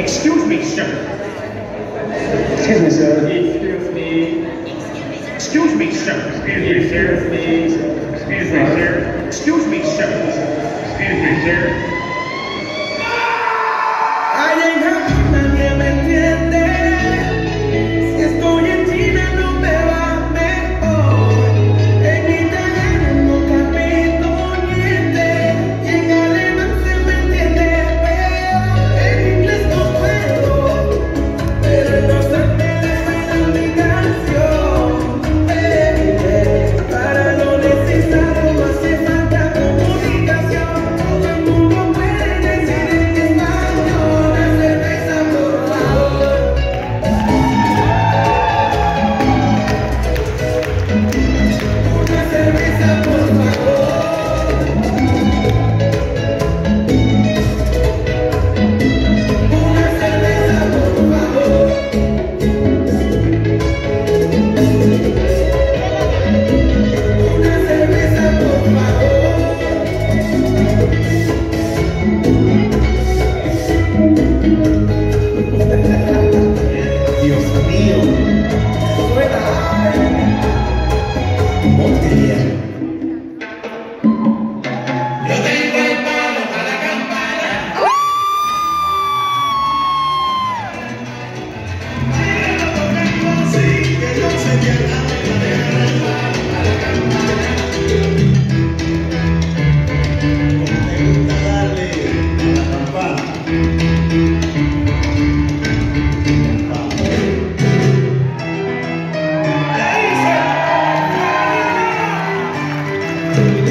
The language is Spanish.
Excuse me, sir. Excuse me, sir. Excuse me. Excuse me, sir. Excuse me, sir. Excuse me, sir. Excuse me, sir. Excuse me, sir. Nadie me entiende. Si estoy en China no me va mejor. En italiano no capito niente. Y en alemán se me entiende peor. En inglés no puedo, pero no se me debe mi canción. Para lo necesario no hace falta comunicación. Todo el mundo puede decir en español. Cerveza, por favor. Una cerveza, por favor. Una cerveza, por favor. Una cerveza, por favor. Dios mío. Montería. Yo tengo el palo para la campana. Sí, que no se pierda el palo para la campana. Me gusta darle a la campana. Le dice,